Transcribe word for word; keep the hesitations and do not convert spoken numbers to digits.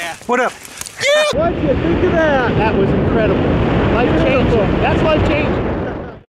Yeah. What up? What'd you think of that? That was incredible. Life changing. That's life changing.